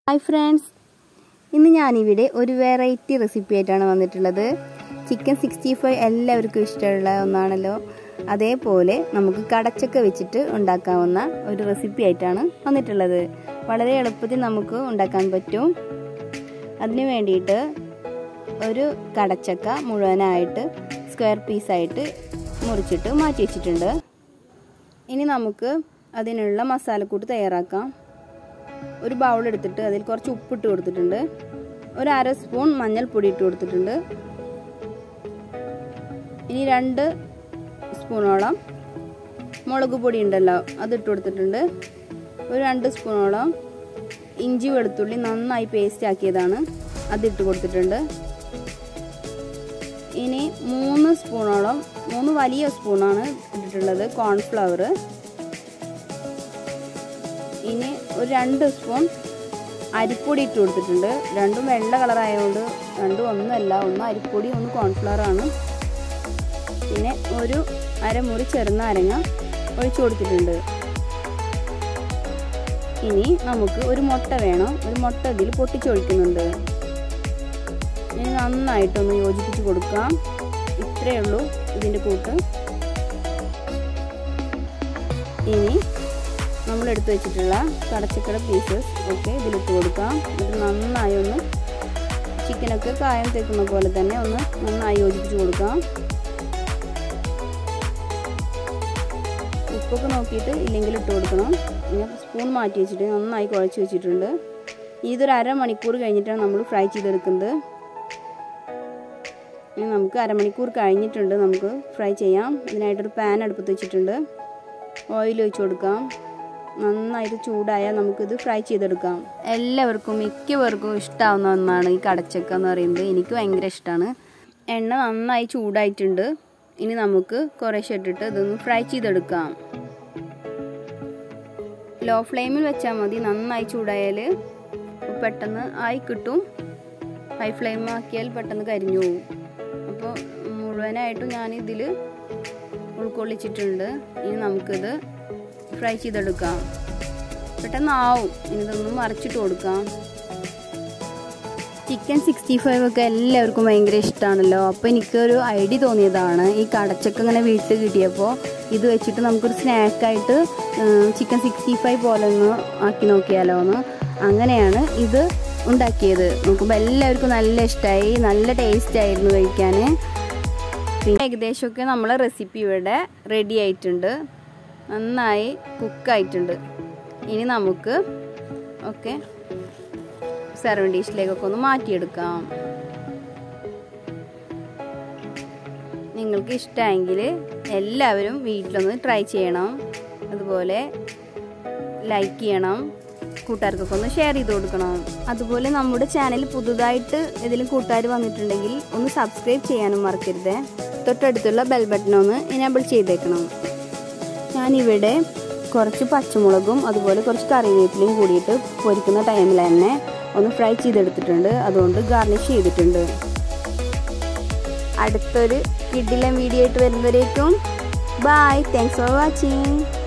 Hi friends, ഇന്ന് ഞാൻ ഇവിടെ ഒരു വെറൈറ്റി റെസിപ്പി ആയിട്ടാണ് വന്നിട്ടുള്ളത്. ചിക്കൻ 65 എല്ലാവർക്കും ഇഷ്ടമുള്ള ഒന്നാണല്ലോ. അതേപോലെ നമുക്ക് കടച്ചക്ക വെച്ചിട്ട് ഉണ്ടാക്കാവുന്ന ഒരു റെസിപ്പി ആയിട്ടാണ് വന്നിട്ടുള്ളത്. വളരെ എളുപ്പത്തിൽ നമുക്ക് ഉണ്ടാക്കാൻ പറ്റും. അതിനു വേണ്ടിയിട്ട് ഒരു കടച്ചക്ക മുഴുവനായിട്ട് സ്ക്വയർ പീസായിട്ട് മുറിച്ചിട്ട് മാറ്റി വെച്ചിട്ടുണ്ട്. ഇനി നമുക്ക് അതിനുള്ള മസാലക്കൂട്ട് തയ്യാറാക്കാം. ഒരു ബൗൾ എടുത്തിട്ട് അതിൽ കുറച്ച് ഉപ്പിട്ട് കൊടുത്തിട്ടുണ്ട്. ഒരു അര സ്പൂൺ മഞ്ഞൾപ്പൊടി ഇട്ട് കൊടുത്തിട്ടുണ്ട്. ഇനി 2 സ്പൂണോളം മുളക് പൊടി ഉണ്ടല്ലോ അതിട്ട് കൊടുത്തിട്ടുണ്ട്. ഒരു 2 സ്പൂണോളം ഇഞ്ചി വെളുത്തുള്ളി നന്നായി പേസ്റ്റ് ആക്കിയതാണ് അതിട്ട് കൊടുത്തിട്ടുണ്ട്. ഇനി 3 സ്പൂണോളം 3 വലിയ സ്പൂണാണ് ഇട്ടിട്ടുള്ളത് കോൺഫ്ലവർ. ഇനി ഒരു 2 സ്പൂൺ അരിപ്പൊടി ഇട്ട് കൊടുത്തിട്ടുണ്ട്. രണ്ടും വെള്ള കളറായതുകൊണ്ട് രണ്ടും ഒന്നല്ല, ഒന്ന് അരിപ്പൊടി ഒന്ന് കോൺഫ്ലവർ ആണ്. പിന്നെ ഒരു അരമുറി ചെറുനാരങ്ങ ഒഴിച്ചു കൊടുത്തിട്ടുണ്ട്. ഇനി നമുക്ക് ഒരു മുട്ട വേണം. ഒരു മുട്ട ഇതിൽ പൊട്ടിച്ചൊഴിക്കുന്നുണ്ട്. ഇനി നന്നായിട്ടൊന്ന് യോജിപ്പിച്ച് കൊടുക്കാം. ഇത്രയേ ഉള്ളൂ ഇതിൻ്റെ കൂട്ട്. ഇനി നമ്മൾ എടുത്തു വെച്ചിട്ടുള്ള കടച്ചക്കട പീസസ് ഒക്കെ ഇതിലിട്ട് കൊടുക്കാം. എന്നിട്ട് നന്നായി ഒന്ന് ചിക്കനൊക്കെ കായം തേക്കുന്ന പോലെ തന്നെ ഒന്ന് നന്നായി യോജിപ്പിച്ച് കൊടുക്കാം. ഉപ്പൊക്കെ നോക്കിയിട്ട് ഇല്ലെങ്കിൽ ഇട്ട് കൊടുക്കണം. ഇങ്ങനെ സ്പൂൺ മാറ്റി വെച്ചിട്ട് നന്നായി കുഴച്ച് വെച്ചിട്ടുണ്ട്. ഇതൊരു അരമണിക്കൂർ കഴിഞ്ഞിട്ടാണ് നമ്മൾ ഫ്രൈ ചെയ്തെടുക്കുന്നത്. ഇനി നമുക്ക് അരമണിക്കൂർ കഴിഞ്ഞിട്ടുണ്ട്, നമുക്ക് ഫ്രൈ ചെയ്യാം. ഇതിനായിട്ടൊരു പാൻ അടുപ്പത്ത് വെച്ചിട്ടുണ്ട്. ഓയിൽ ഒഴിച്ച് കൊടുക്കാം. നന്നായിട്ട് ചൂടായാൽ നമുക്കിത് ഫ്രൈ ചെയ്തെടുക്കാം. എല്ലാവർക്കും മിക്കവർക്കും ഇഷ്ടമാവുന്ന ഒന്നാണ് ഈ കടച്ചക്ക എന്ന് പറയുന്നത്. എനിക്ക് ഭയങ്കര ഇഷ്ടമാണ്. എണ്ണ നന്നായി ചൂടായിട്ടുണ്ട്. ഇനി നമുക്ക് കുറേശ്ശെ ഇട്ടിട്ട് ഇതൊന്ന് ഫ്രൈ ചെയ്തെടുക്കാം. ലോ ഫ്ലെയിമിൽ വെച്ചാൽ മതി. നന്നായി ചൂടായാൽ പെട്ടെന്ന് ആയി കിട്ടും. ഹൈ ഫ്ലെയിം ആക്കിയാൽ പെട്ടെന്ന് കരിഞ്ഞു പോകും. അപ്പോൾ മുഴുവനായിട്ടും ഞാൻ ഇതിൽ ഉൾക്കൊള്ളിച്ചിട്ടുണ്ട്. ഇനി നമുക്കിത് ഫ്രൈ ചെയ്തെടുക്കാം. പെട്ടെന്നാവും. ഇനി ഇതൊന്ന് മറിച്ചിട്ട് കൊടുക്കാം. ചിക്കൻ 65 ഒക്കെ എല്ലാവർക്കും ഭയങ്കര ഇഷ്ടമാണല്ലോ. അപ്പോൾ എനിക്കൊരു ഐഡിയ തോന്നിയതാണ്. ഈ കടച്ചക്ക ഇങ്ങനെ വീട്ടിൽ കിട്ടിയപ്പോൾ ഇത് വെച്ചിട്ട് നമുക്കൊരു സ്നാക്കായിട്ട് ചിക്കൻ 65 പോലെ ഒന്ന് ആക്കി നോക്കിയാലോ എന്ന്. അങ്ങനെയാണ് ഇത് ഉണ്ടാക്കിയത്. നോക്കുമ്പോൾ എല്ലാവർക്കും നല്ല ഇഷ്ടമായി. നല്ല ടേസ്റ്റ് ആയിരുന്നു കഴിക്കാൻ. പിന്നെ ഏകദേശമൊക്കെ നമ്മളെ റെസിപ്പി ഇവിടെ റെഡി ആയിട്ടുണ്ട്. നന്നായി കുക്കായിട്ടുണ്ട്. ഇനി നമുക്ക് ഓക്കെ സെർവിങ് ഡിഷിലേക്കൊക്കെ ഒന്ന് മാറ്റിയെടുക്കാം. നിങ്ങൾക്ക് ഇഷ്ടമെങ്കിൽ എല്ലാവരും വീട്ടിലൊന്ന് ട്രൈ ചെയ്യണം. അതുപോലെ ലൈക്ക് ചെയ്യണം. കൂട്ടുകാർക്കൊക്കെ ഒന്ന് ഷെയർ ചെയ്ത് കൊടുക്കണം. അതുപോലെ നമ്മുടെ ചാനൽ പുതുതായിട്ട് ഏതെങ്കിലും കൂട്ടുകാർ വന്നിട്ടുണ്ടെങ്കിൽ ഒന്ന് സബ്സ്ക്രൈബ് ചെയ്യാനും മറക്കരുത്. തൊട്ടടുത്തുള്ള ബെൽ ബട്ടൺ ഒന്ന് എനേബിൾ ചെയ്തേക്കണം. ഞാനിവിടെ കുറച്ച് പച്ചമുളകും അതുപോലെ കുറച്ച് കറിവേപ്പിലയും കൂടിയിട്ട് പൊരിക്കുന്ന ടൈമിൽ തന്നെ ഒന്ന് ഫ്രൈ ചെയ്തെടുത്തിട്ടുണ്ട്. അതുകൊണ്ട് ഗാർണിഷ് ചെയ്തിട്ടുണ്ട്. അടുത്തൊരു കിഡിലൻ വീഡിയോ ആയിട്ട് വരുന്നവരേക്കും ബൈ. Thanks for watching.